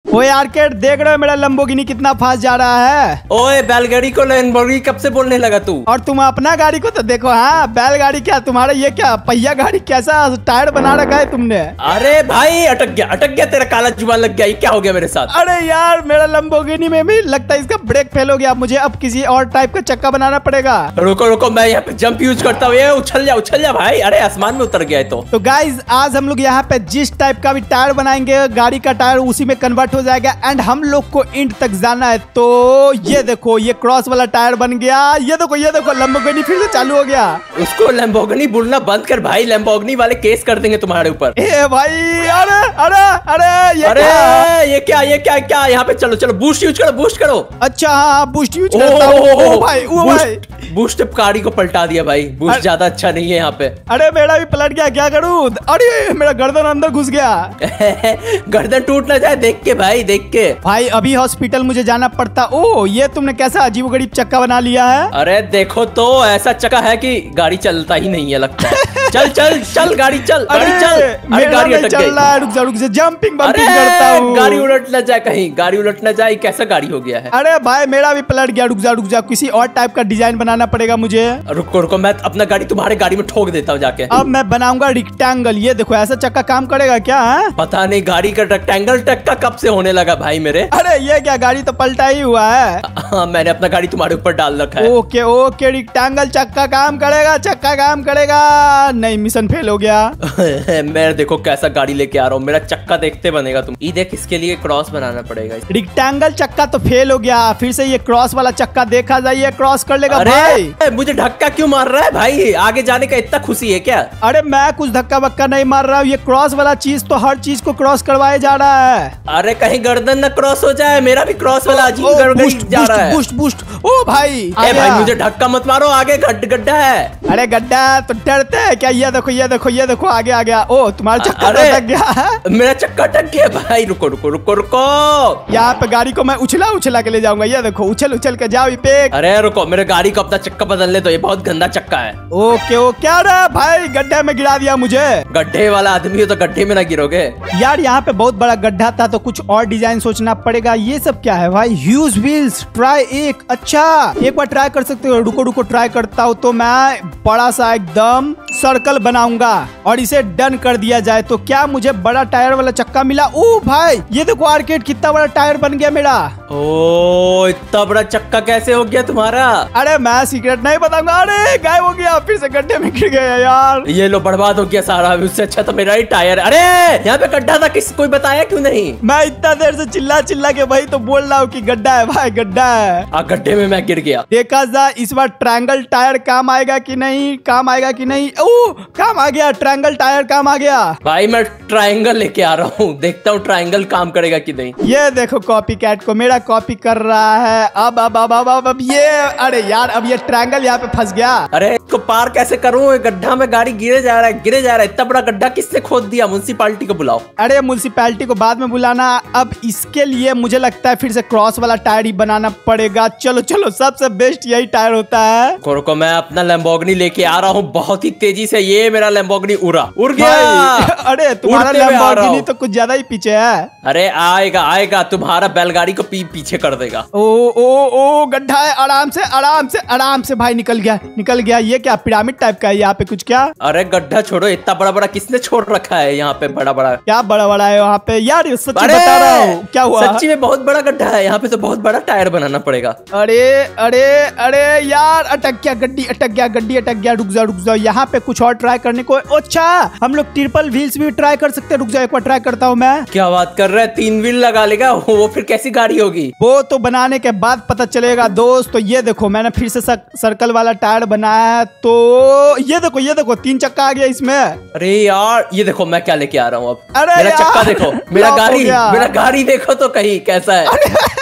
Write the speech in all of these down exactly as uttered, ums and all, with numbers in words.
ओए आर्केड, देख रहे हो मेरा लंबोगिनी कितना फास्ट जा रहा है। ओए बैलगाड़ी को लैम्बोर्गिनी कब से बोलने लगा तू? और तुम अपना गाड़ी को तो देखो। हाँ, बैलगाड़ी क्या तुम्हारा, ये क्या पहिया गाड़ी, कैसा टायर बना रखा है तुमने। अरे भाई अटक गया अटक गया तेरा काला जुबान लग गया। ये क्या हो गया मेरे साथ? अरे यार, मेरा लंबोगिनी में भी लगता है इसका ब्रेक फेल हो गया। मुझे अब किसी और टाइप का चक्का बनाना पड़ेगा। रुको रुको, मैं यहाँ पे जंप यूज करता हूँ। ये उछल जा उछल जा भाई। अरे आसमान में उतर गया तो। तो गाइज, आज हम लोग यहाँ पे जिस टाइप का भी टायर बनाएंगे, गाड़ी का टायर उसी में कन्वर्ट हो जाएगा। एंड हम लोग को इंड तक जाना है। तो ये देखो, ये क्रॉस वाला टायर बन गया। ये देखो ये देखो, लंबोगिनी फिर से चालू हो गया। उसको लैम्बोर्गिनी बोलना बंद कर भाई, लैम्बोर्गिनी वाले केस कर देंगे तुम्हारे ऊपर। ए भाई, अरे अरे अरे ये अरे क्या? ये क्या ये क्या क्या यहाँ पे चलो चलो बूस्ट यूज करो बूस्ट करो। अच्छा हाँ, बूस्ट यूज करता हूँ। ओ भाई ओ भाई, बूस्ट गाड़ी को पलटा दिया भाई। बूस्ट ज्यादा अच्छा नहीं है यहाँ पे। अरे मेरा भी पलट गया, क्या करूँ? अरे मेरा गर्दन अंदर घुस गया। गर्दन टूट ना जाए देख के भाई, देख के भाई। अभी हॉस्पिटल मुझे जाना पड़ता। ओ, ये तुमने कैसा अजीबोगरीब चक्का बना लिया है। अरे देखो तो, ऐसा चक्का है कि गाड़ी चलता ही नहीं है लगता है। चल चल चल गाड़ी चल गाड़ी चल। अरे गाड़ी अटक चल रहा है, रुक जा रुक जा, जंपिंग बम्पिंग करता हूँ। गाड़ी उलट ना जाए कहीं, गाड़ी उलट ना जाए। कैसा गाड़ी हो गया है? अरे भाई मेरा भी पलट गया। रुक जा रुक जा, किसी और टाइप का डिजाइन बनाना पड़ेगा मुझे। रुको रुको, मैं अपना गाड़ी तुम्हारे गाड़ी में ठोक देता हूँ जाके। अब मैं बनाऊंगा रेक्टेंगल। ये देखो, ऐसा चक्का काम करेगा क्या? है? पता नहीं, गाड़ी का रेक्टेंगल टक्का कब से होने लगा भाई मेरे। अरे ये क्या, गाड़ी तो पलटा ही हुआ है। हाँ, मैंने अपना गाड़ी तुम्हारे ऊपर डाल रखा है। ओके ओके, रेक्टेंगल चक्का काम करेगा, चक्का काम करेगा। नहीं, मिशन फेल हो गया। मैं देखो कैसा गाड़ी लेके आ रहा हूँ। मेरा चक्का देखते बनेगा तुम। ये देख, इसके लिए क्रॉस बनाना पड़ेगा। रेक्टेंगल चक्का तो फेल हो गया, फिर से ये क्रॉस वाला चक्का देखा जाइए, क्रॉस कर लेगा। अरे भाई मुझे धक्का क्यों मार रहा है भाई? आगे जाने का इतना खुशी है क्या? अरे मैं कुछ धक्का वक्का नहीं मार रहा हूँ। ये क्रॉस वाला चीज तो हर चीज को क्रॉस करवाए जा रहा है। अरे कहीं गर्दन न क्रॉस हो जाए। मेरा भी क्रॉस वाला अजीब गड़बड़ी जा रहा है। Boost boost. ओ भाई, ए भाई मुझे धक्का मत मारो, आगे गड्ढ गड्ढा है। अरे गड्ढा तो डरते है क्या? ये देखो ये देखो ये देखो, आगे आ गया। ओ तुम्हारा चक्का अटक गया। मेरा चक्का अटक गया भाई। रुको रुको रुको रुको, यहाँ पे गाड़ी को मैं उछला उछला के ले जाऊंगा। ये देखो, उछल उछल के जाओ पे। अरे रुको, मेरे गाड़ी को अपना चक्का बदल ले, तो ये बहुत गंदा चक्का है। ओके ओ, क्या रहा भाई? गड्ढे में गिरा दिया मुझे। गड्ढे वाला आदमी हो तो गड्ढे में ना गिरोगे यार। यहाँ पे बहुत बड़ा गड्ढा था, तो कुछ और डिजाइन सोचना पड़ेगा। ये सब क्या है भाई? ह्यूज व्हील्स, ट्राई एक। अच्छा, एक बार ट्राई कर सकते हो। रुको रुको, ट्राई करता हूँ। तो मैं बड़ा सा एकदम सर्कल बनाऊंगा और इसे डन कर दिया जाए तो क्या मुझे बड़ा टायर वाला चक्का मिला। ओ भाई, ये देखो आर्केड, कितना बड़ा टायर बन गया मेरा। ओ, इतना बड़ा चक्का कैसे हो गया तुम्हारा? अरे मैं सीक्रेट नहीं बताऊंगा। अरे गायब हो गया, फिर से गड्ढे में गिर गया यार। ये लो, बर्बाद हो गया सारा। उससे अच्छा तो मेरा ही टायर। अरे यहाँ पे गड्ढा था, किसी कोई बताया क्यों नहीं? मैं इतना देर से चिल्ला चिल्ला के भाई तो बोल रहा हूँ कि गड्ढा है भाई, गड्ढा है। आ, गड्ढे में मैं गिर गया। देखा जाए इस बार ट्रायंगल टायर काम आएगा कि नहीं, काम आएगा कि नहीं। ओ, काम आ गया, ट्रायंगल टायर काम आ गया। भाई मैं ट्रायंगल लेके आ रहा हूँ, देखता हूँ ट्रायंगल काम करेगा कि नहीं। ये देखो, कॉपी कैट को मेरा कॉपी कर रहा है। अब अब अब अब अब, अब ये, अरे यार, अब ये ट्रायंगल यहाँ पे फंस गया। अरे इसको पार कैसे करूँ? गड्ढा में गाड़ी गिरे जा रहा है, गिरे जा रहा है। इतना बड़ा गड्ढा किसने खोद दिया? म्युनिसिपैलिटी को बुलाओ। अरे म्युनिसिपैलिटी को बाद में बुलाना। अब इसके लिए मुझे लगता है फिर से क्रॉस वाला टायर ही बनाना पड़ेगा। चलो चलो, सबसे बेस्ट यही टायर होता है। को मैं अपना लैम्बोर्गिनी लेके आ रहा हूँ बहुत ही तेजी से। ये मेरा लैम्बोर्गिनी उड़ा उड़ गया। अरे तुम्हारा लैम्बोर्गिनी तो कुछ ज्यादा ही पीछे है। अरे आएगा आएगा, तुम्हारा बैलगाड़ी को पी, पीछे कर देगा। ओ ओ ओ, गड्ढा है। आराम से आराम से आराम से भाई, निकल गया निकल गया। ये क्या पिरामिड टाइप का है यहाँ पे कुछ? क्या? अरे गड्ढा छोड़ो, इतना बड़ा बड़ा किसने छोड़ रखा है यहाँ पे? बड़ा बड़ा क्या बड़ा बड़ा है वहाँ पे यार? सच्ची बता रहा हूँ, क्या हुआ? सच्ची में बहुत बड़ा गड्ढा है यहाँ पे, तो बहुत बड़ा टायर बनाना पड़ेगा। अरे अरे अरे यार, अटक गया गड्डी, अटक गया गड्डी, अटक गया। रुक जाओ रुक जाओ, यहाँ पे कुछ और ट्राई करने को। अच्छा, हम लोग ट्रिपल व्हील्स भी ट्राई कर सकते हैं। रुक जाओ, एक बार ट्राई करता हूँ मैं। क्या बात कर रहा है? तीन व्हील लगा लेगा वो, फिर कैसी गाड़ी होगी? वो तो बनाने के बाद पता चलेगा दोस्त। तो ये देखो, मैंने फिर से सर्कल वाला टायर बनाया है। तो ये देखो ये देखो, तीन चक्का आ गया इसमें। अरे यार, ये देखो मैं क्या लेके आ रहा हूँ अब। अरे मेरा चक्का देखो, मेरा गाड़ी, मेरा गाड़ी देखो तो कहीं कैसा है।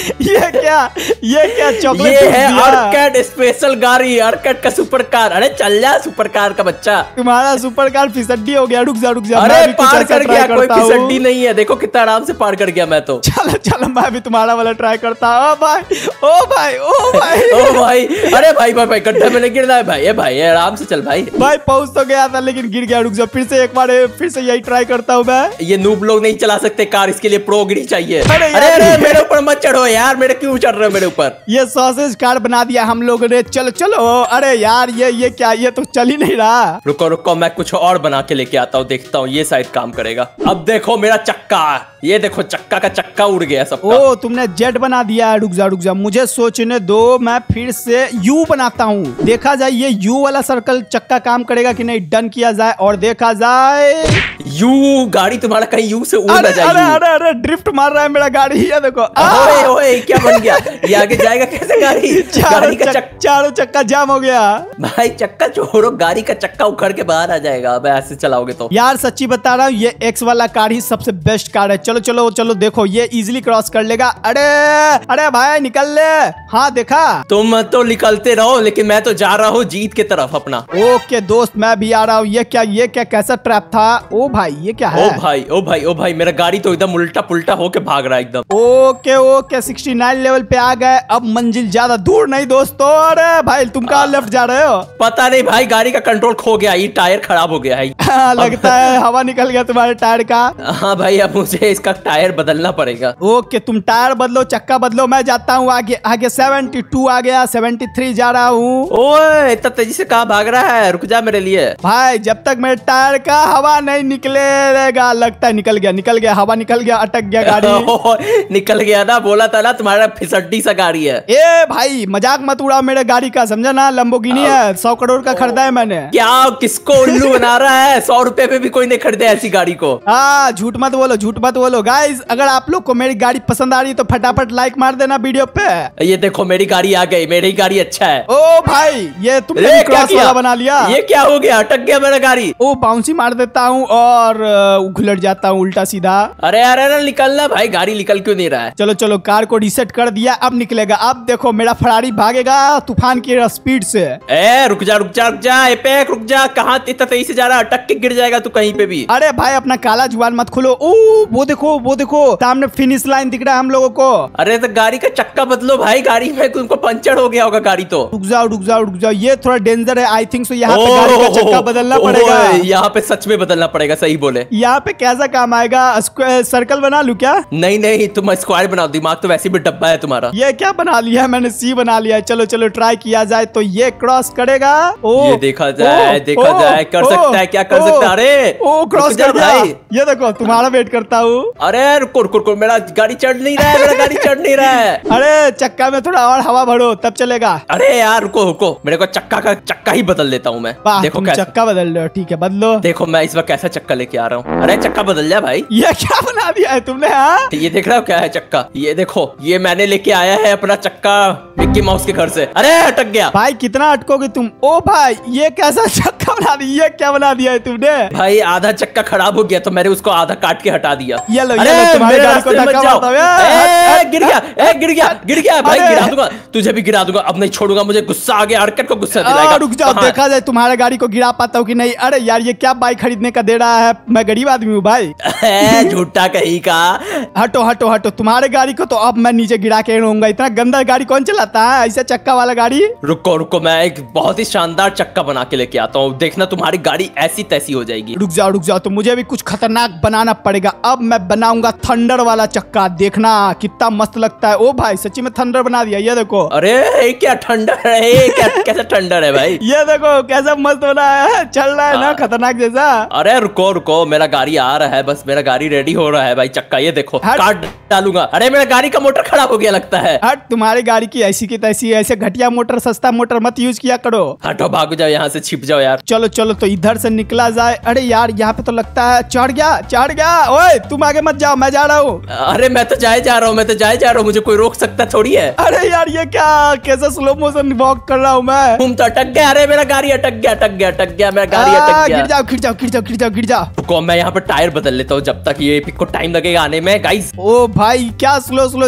ये क्या ये क्या चॉकलेट? ये है अर्केड स्पेशल गाड़ी, अर्केड का सुपर कार। अरे चल जा सुपर कार का बच्चा। तुम्हारा सुपर कार फिसड्डी हो गया। रुक जा रुक जा। अरे पार कर गया, कोई फिसड्डी नहीं है। देखो कितना आराम से पार कर गया मैं तो। चलो चलो मैं भी तुम्हारा वाला ट्राई करता हूँ। ओ भाई ओ भाई ओ भाई ओ भाई। अरे भाई भाई भाई गड्ढे में नहीं गिरना है भाई। ये भाई आराम से चल भाई। भाई पहुंच तो गया था लेकिन गिर गया। रुक जा फिर से एक बार फिर से यही ट्राई करता हूँ मैं। ये नूब लोग नहीं चला सकते कार, इसके लिए प्रो गिरी चाहिए। अरे अरे अरे मेरे ऊपर मत चढ़ो यार, मेरे क्यों चढ़ रहे हो मेरे ऊपर? ये सॉसेज कार बना दिया हम लोगों ने। चलो चलो। अरे यार ये ये क्या, ये तो चल ही नहीं रहा। रुको रुको मैं कुछ और बना के लेके आता हूँ, देखता हूँ ये शायद काम करेगा। अब देखो मेरा चक्का, ये देखो चक्का का चक्का उड़ गया सबका। ओ तुमने जेट बना दिया। रुक जा रुक जा मुझे सोचने दो। मैं फिर से यू बनाता हूँ। देखा जाए ये यू वाला सर्कल चक्का काम करेगा कि नहीं। डन किया जाए और देखा जाए। यू गाड़ी तुम्हारा कहीं यू से उड़ ना जाए। अरे अरे अरे ड्रिफ्ट मार रहा है मेरा गाड़ी। ये देखो। ओए ओए क्या बन गया? ये आगे जाएगा कैसे गाड़ी? गाड़ी का चक्का, चारों चक्का जाम हो गया। भाई चक्का छोड़ो, गाड़ी का चक्का उखड़ के बाहर आ जाएगा अब ऐसे चलाओगे तो। यार सच्ची बता रहा हूँ ये एक्स वाला कार ही सबसे बेस्ट कार है। चलो चलो चलो देखो ये इजीली क्रॉस कर लेगा। अरे अरे भाई निकल ले। हाँ देखा। तुम तो निकलते रहो लेकिन मैं तो जा रहा हूँ जीत के तरफ अपना। ओके दोस्त मैं भी आ रहा हूँ। ये क्या ये क्या कैसा ट्रैप था? ओ भाई ये क्या है? ओ भाई ओ भाई ओ भाई मेरा गाड़ी तो एकदम उल्टा पुल्टा होके भाग रहा है एकदम। Okay okay sixty nine level पे आ गए। अब मंजिल ज्यादा दूर नहीं दोस्तों। अरे भाई तुम कहाँ लेफ्ट जा रहे हो? पता नहीं भाई, गाड़ी का कंट्रोल खो गया, ये टायर खराब हो गया है। हाँ, लगता है हवा निकल गया तुम्हारे टायर का। हाँ भाई अब मुझे इसका टायर बदलना पड़ेगा। ओके तुम टायर बदलो चक्का बदलो। मैं जाता हूँ आगे आगे। सेवेंटी टू आ गया, सेवेंटी थ्री जा रहा हूँ। ओए इतना तेजी से कहाँ भाग रहा है? रुक जा मेरे लिए भाई। जब तक मेरे टायर का हवा नहीं निकलेगा। लगता है निकल गया निकल गया हवा निकल गया। अटक गया गाड़ी। निकल गया ना, बोला था ना तुम्हारा फिसड्डी सा गाड़ी है। ए भाई मजाक मत उड़ाओ मेरे गाड़ी का, समझा ना। लंबोगिनी है, सौ करोड़ का खरीदा है मैंने। क्या किसको उल्लू बना रहा है? सौ रुपए पे भी कोई नहीं खरीदे ऐसी गाड़ी को। हाँ झूठ मत बोलो झूठ मत बोलो। गाइस अगर आप लोग को मेरी गाड़ी पसंद आ रही है तो फटाफट लाइक मार देना वीडियो पे। ये देखो मेरी गाड़ी आ गई, मेरी गाड़ी अच्छा है। ओ भाई ये तुमने क्रॉस वाला बना लिया। ये क्या हो गया? अटक गया मेरा गाड़ी। ओ बाउंसी मार देता हूँ और घुलट जाता हूँ उल्टा सीधा। अरे अरे अरे निकलना भाई, गाड़ी निकल क्यों नहीं रहा है? चलो चलो कार को रीसेट कर दिया, अब निकलेगा। अब देखो मेरा फरारी भागेगा तूफान की स्पीड से। ए रुक जा रुक जा रुक जा एपेक रुक जा। कहाँ इतना तेजी से जा रहा है? अटक के गिर जाएगा तू कहीं पे भी। अरे भाई अपना काला जुबान मत खोलो। ओ वो देखो वो देखो सामने फिनिश लाइन दिख रहा है हम लोगों को। अरे तो गाड़ी का चक्का बदलो भाई, गाड़ी में तुमको पंचर हो गया होगा गाड़ी तो। रुक जाओ रुक जाओ रुक जाओ, ये थोड़ा डेंजर है आई थिंक सो। यहाँ पे गाड़ी का चक्का बदलना पड़ेगा। यहाँ पे सच में बदलना पड़ेगा, सही बोले। यहाँ पे कैसा काम आएगा? सर्कल बना लूं क्या? नहीं नहीं तुम स्क्वायर बनाओ, दिमाग तो वैसे भी डब्बा है तुम्हारा। ये क्या बना लिया मैंने? सी बना लिया। चलो चलो ट्राई किया जाए तो ये क्रॉस करेगा। ओ ये देखा जाए ओ, देखा ओ, जाए कर ओ, सकता है क्या कर ओ, सकता है? अरे ओ क्रॉस कर गया। ये देखो तुम्हारा वेट करता हूँ। अरे रुको रुको रुको, मेरा गाड़ी चढ़ नहीं रहा है, मेरा गाड़ी चढ़ नहीं रहा है। अरे चक्का में थोड़ा और हवा भरो तब चलेगा। अरे यार रुको रुको, मेरे को चक्का का चक्का ही बदल देता हूँ मैं। देखो तुम चक्का बदल रहे हो, ठीक है बदलो। देखो मैं इस बार कैसा चक्का लेके आ रहा हूँ। अरे चक्का बदल जा भाई। ये क्या बना दिया है तुमने? हाँ ये देख रहा हो क्या है चक्का? ये देखो ये मैंने लेके आया है अपना चक्का मिक्की माउस के घर से। अरे अटक गया भाई। कितना अटकोगे तुम? ओ भाई ये कैसा चक्का बना दिया? ये क्या बना दिया है तुमने? भाई आधा चक्का खराब हो गया तो मैंने उसको आधा काट के हटा दिया। ये लो, अरे ये लो, तुम्हारी मेरे गाड़ी को रास्ते में धक्का जाओ। मारता हूं। ए, गिर गया ए, गिर गया गिर गया भाई। अरे। गिरा दूंगा तुझे भी गिरा दूंगा, अब नहीं छोड़ूगा। मुझे गुस्सा आ गया, हरकत को गुस्सा दिलाएगा। रुक जाओ देखा जाए तुम्हारे गाड़ी को गिरा पाता हूँ कि नहीं। अरे यार ये क्या बाइक खरीदने का दे रहा है? मैं गरीब आदमी हूँ भाई। झूठा कहीं का। हटो हटो हटो, तुम्हारे गाड़ी को तो अब मैं नीचे गिरा के रहूंगा। इतना गंदा गाड़ी कौन चलाता है? ऐसा चक्का वाला गाड़ी। रुको रुको मैं एक बहुत ही शानदार चक्का बना के लेके आता हूँ, देखना तुम्हारी गाड़ी ऐसी तैसी हो जाएगी। रुक जाओ रुक जाओ, तो मुझे भी कुछ खतरनाक बनाना पड़ेगा। अब मैं बनाऊंगा थंडर वाला चक्का, देखना कितना मस्त लगता है। ओ भाई सच्ची में थंडर बना दिया, ये देखो। अरे क्या ठंडर है? क्या कैसा ठंडर है भाई? ये देखो कैसा मस्त बना है, चल रहा है ना खतरनाक जैसा। अरे रुको रुको, मेरा गाड़ी आ रहा है, बस मेरा गाड़ी रेडी हो रहा है भाई। चक्का ये देखो काट डालूंगा। अरे मेरा गाड़ी का मोटर खराब हो गया लगता है। हट, तुम्हारी गाड़ी की ऐसी की तैसी, ऐसे घटिया मोटर सस्ता मोटर मत यूज किया करो। हटो भाग जाओ यहाँ से, छिप जाओ यार। चलो चलो तो इधर से निकला जाए। अरे यार यहाँ पे तो लगता है चढ़ गया चढ़ गया। ओए तुम आगे मत जाओ, मैं जा रहा हूँ। अरे मैं तो जाए जा रहा हूँ, मैं तो जाए जा रहा हूँ, मुझे कोई रोक सकता थोड़ी है। अरे यार ये क्या कैसा स्लो मोशन वॉक कर रहा हूँ मैं। तुम तो अटक गया। अरे मेरा गाड़ी अटक गया अटक गया अटक गया मेरा गाड़ी अटक गया। गिर जाओ गिर जाओ गिर जाओ गिर जाओ गिर जाओ। रुको मैं यहाँ पर टायर बदल लेता हूँ, जब तक ये पिक को टाइम लगेगा आने में गाइस। ओ भाई क्या स्लो स्लो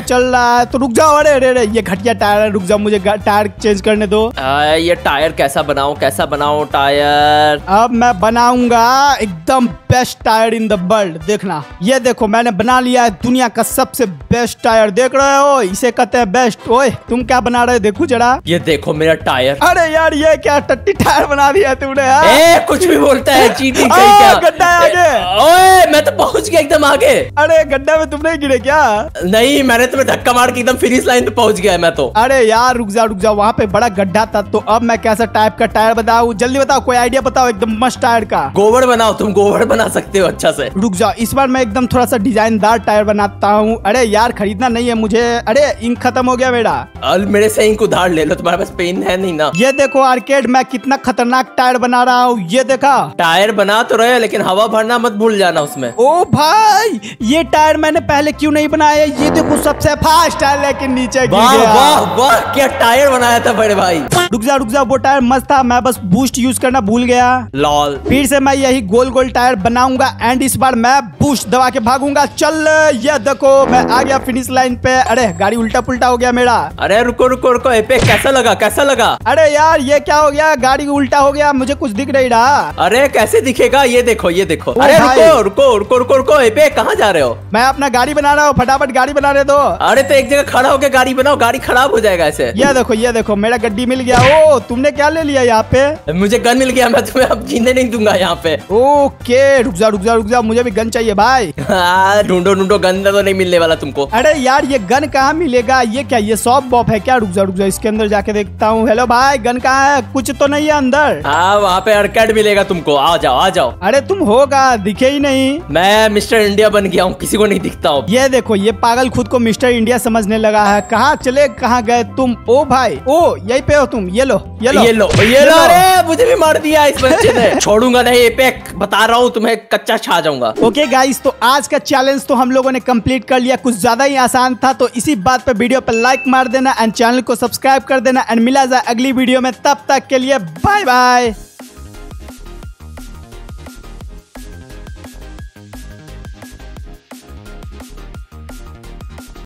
चल रहा है तो रुक जाओ। अरे अरे अरे ये घटिया टायर है, रुक जाओ मुझे टायर चेंज करने दो। आ, ये टायर कैसा बनाऊं कैसा बनाऊं टायर? अब मैं बनाऊंगा एकदम best tyre in the world. देखना ये देखो मैंने बना लिया है दुनिया का सबसे बेस्ट टायर। देख रहे हो इसे कहते हैं बेस्ट। ओए तुम क्या बना रहे हो देखो जरा। ये देखो मेरा टायर। अरे यार ये क्या टट्टी टायर बना दिया तुमने यार। ए, कुछ भी बोलता है चीटिंग कहीं क्या? गड्ढा है आगे। ओए मैं तो पहुंच गया एकदम आगे। अरे गड्ढा में तुमने गिरे क्या? नहीं मैंने तुम्हें धक्का मार के एकदम फिनिश लाइन पे पहुंच गया मैं तो। अरे यार रुक जाओ रुक जाओ, वहाँ पे बड़ा गड्ढा था। तो अब मैं कैसा टाइप का टायर बताऊं? जल्दी बताओ कोई आइडिया बताओ एकदम मस्त टायर का। गोबर बनाओ, तुम गोबर बना सकते हो अच्छा से। रुक जाओ इस बार मैं एकदम थोड़ा सा डिजाइनदार टायर बनाता हूँ। अरे यार खरीदना नहीं है मुझे। अरे इंक खत्म हो गया मेरा। अल मेरे से इंक उधार ले लो, तुम्हारे पास पेन है नहीं ना? ये देखो आर्केड मैं कितना खतरनाक टायर बना रहा हूँ। ये देखा टायर बना तो रहे लेकिन हवा भरना मत भूल जाना उसमें। ओ भाई ये टायर मैंने पहले क्यों नहीं बनाया? ये देखो सबसे फास्ट टायर लेकिन नीचे गिर वाह गया। वाह वाह क्या टायर बनाया था बड़े भाई। रुक जा रुक जा वो टायर मस्त था, मैं बस बूस्ट यूज करना भूल गया। लॉल फिर से मैं यही गोल गोल टायर बनाऊंगा एंड इस बार मैं बूस्ट दबा के भागूंगा। चल ये देखो मैं आ गया फिनिश लाइन पे। अरे गाड़ी उल्टा पुल्टा हो गया मेरा। अरे रुको रुको रुको एपेक कैसा लगा कैसा लगा? अरे यार ये क्या हो गया? गाड़ी उल्टा हो गया, मुझे कुछ दिख नहीं रहा। अरे कैसे दिखेगा? ये देखो ये देखो। ओ अरे भाई। रुको रुको रुको रुको रुको एपेक कहाँ जा रहे हो? मैं अपना गाड़ी बना रहा हूँ, फटाफट गाड़ी बना रहे दो। अरे तो एक जगह खड़ा होकर गाड़ी बनाओ, गाड़ी खराब हो जाएगा ऐसे। ये देखो ये देखो मेरा गड्डी मिल गया। ओ तुमने क्या ले लिया यहाँ पे? मुझे गन मिल गया, मैं तुम्हें अब जीने नहीं दूंगा यहाँ पे। ओके रुक जा रुक जा रुक जा, मुझे भी गन चाहिए भाई। हाँ, ढूंढो ढूंढो गन तो नहीं मिलने वाला तुमको। अरे यार ये गन कहाँ मिलेगा? ये क्या ये शॉप बॉप है क्या? रुक जा रुक जा इसके अंदर जाके देखता हूँ। हेलो भाई गन कहाँ है? कुछ तो नहीं है अंदर। हाँ वहाँ पे आर्केड मिलेगा तुमको, आ जाओ आ जाओ। अरे तुम होगा दिखे ही नहीं। मैं मिस्टर इंडिया बन गया हूँ, किसी को नहीं दिखता हूँ। ये देखो ये पागल खुद को मिस्टर इंडिया समझने लगा है। कहाँ चले कहाँ गए तुम? ओ भाई ओ यही पे हो तुम। ये लो ये लो ये लो ये लो। अरे मुझे भी मार दिया इस बच्चे ने। छोड़ूंगा नहीं एपेक, बता रहा हूँ तुम्हें कच्चा छा जाऊंगा। ओके गाइस तो आज का चैलेंज तो हम लोगों ने कंप्लीट कर लिया, कुछ ज्यादा ही आसान था। तो इसी बात पे वीडियो पे लाइक मार देना एंड चैनल को सब्सक्राइब कर देना एंड मिला जाए अगली वीडियो में। तब तक के लिए बाय बाय।